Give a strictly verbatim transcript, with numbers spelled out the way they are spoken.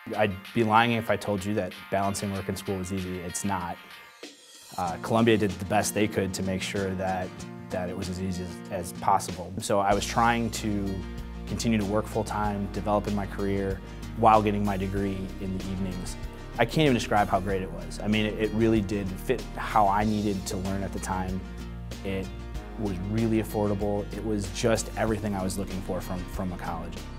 I'd be lying if I told you that balancing work and school was easy. It's not. Uh, Columbia did the best they could to make sure that, that it was as easy as, as possible. So I was trying to continue to work full-time, develop in my career, while getting my degree in the evenings. I can't even describe how great it was. I mean, it, it really did fit how I needed to learn at the time. It was really affordable. It was just everything I was looking for from, from a college.